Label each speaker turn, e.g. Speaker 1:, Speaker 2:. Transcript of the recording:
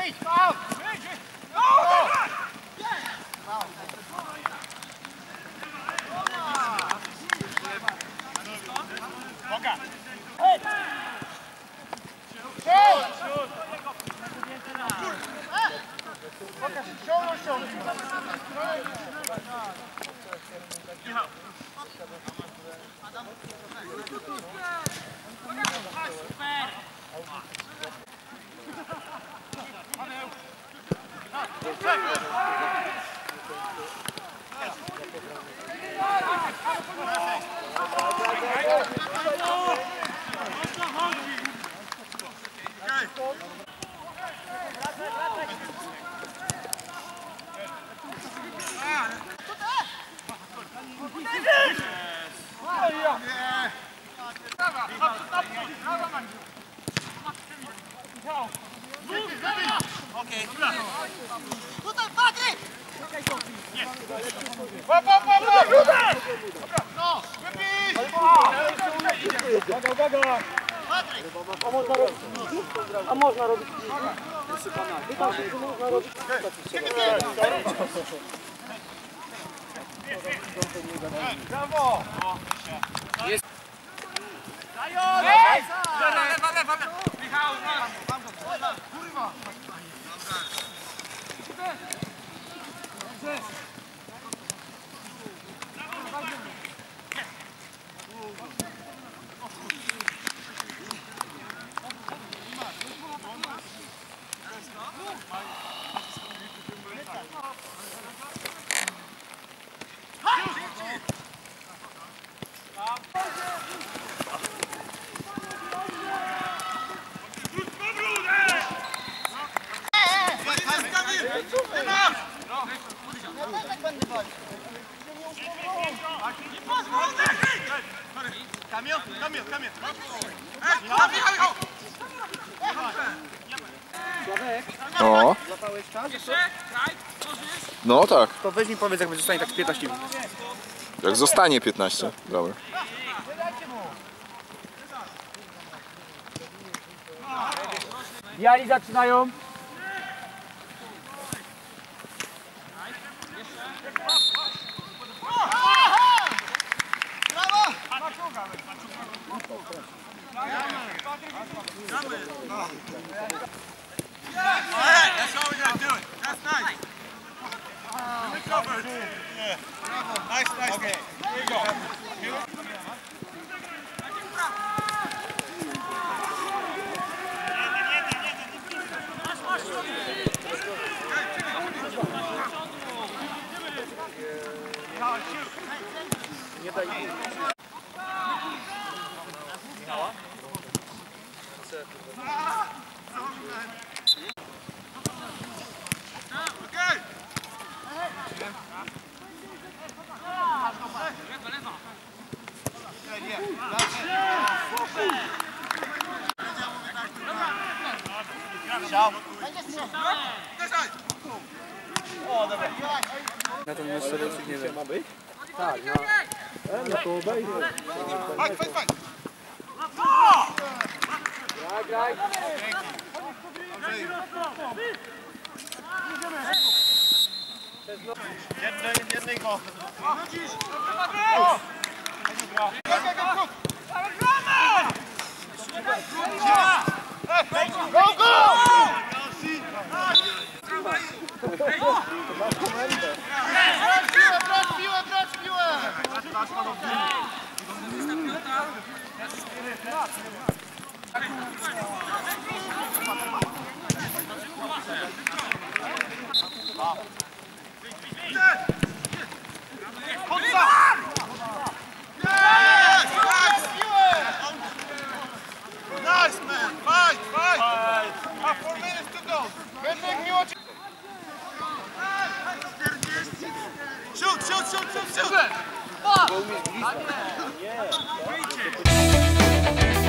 Speaker 1: A można robić można robić brawo! Jest! Lewa! Michał, kurwa!
Speaker 2: No. No tak.
Speaker 1: To weź mi powiedz, jakby zostanie tak z 15 minut.
Speaker 2: Jak zostanie 15. Dobra.
Speaker 1: Biali zaczynają.
Speaker 3: Alright, that's all we gotta do it. That's nice. Recovered. Yeah. Nice, nice. Okay. Here you go.
Speaker 1: Nie daj. Michała? Na ten mecz sobie nie wiem. Ma być? Tak, no to obejdzie.
Speaker 3: Fajnie.
Speaker 1: Graj.
Speaker 3: Jednej go. Go, go! Brać piłę! Nice, man! Fight! 4 minutes to go! Shoot!